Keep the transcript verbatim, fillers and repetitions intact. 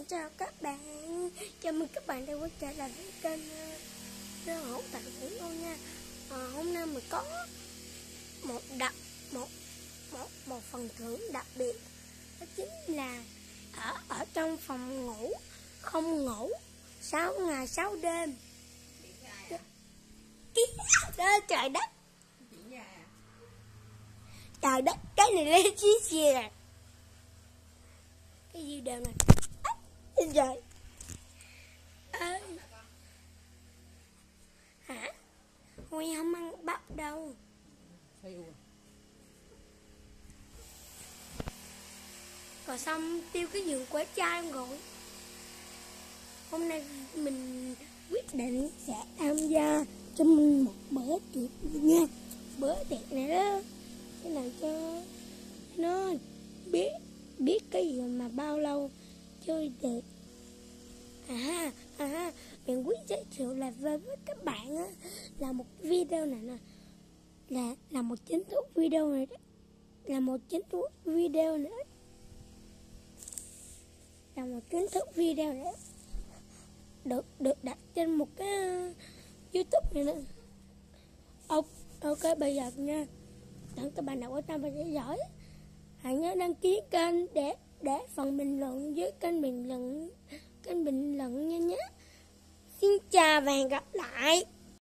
Xin chào các bạn, chào mừng các bạn đã quay trở lại với kênh Rơ Hỗn Tạp Nguyễn luôn nha. À, hôm nay mình có một đặc một một một phần thưởng đặc biệt, đó chính là ở ở trong phòng ngủ không ngủ sáu ngày sáu đêm. Đó, trời đất, trời đất, cái này lên chiếc xe cái gì đều này. Trời ơi, hả? Huy không ăn bắp đâu. Rồi xong tiêu cái giường quả chai rồi. Hôm nay mình quyết định sẽ tham gia cho mình một bữa tiệc nha. Bữa tiệc này đó sẽ làm cho nó biết biết cái gì mà bao lâu chơi được. À à mình quyết giới thiệu là với, với các bạn á, là một video này nè, là là một chính thức video này đó, là một chính thức video nữa, là một chính thức video nữa được được đặt trên một cái uh, YouTube này nữa. Ok, ok bây giờ nha, đừng các bạn nào quan tâm và theo dõi, hãy nhớ đăng ký kênh để để phần bình luận dưới kênh bình luận kênh bình luận nha nhé. Xin chào và hẹn gặp lại.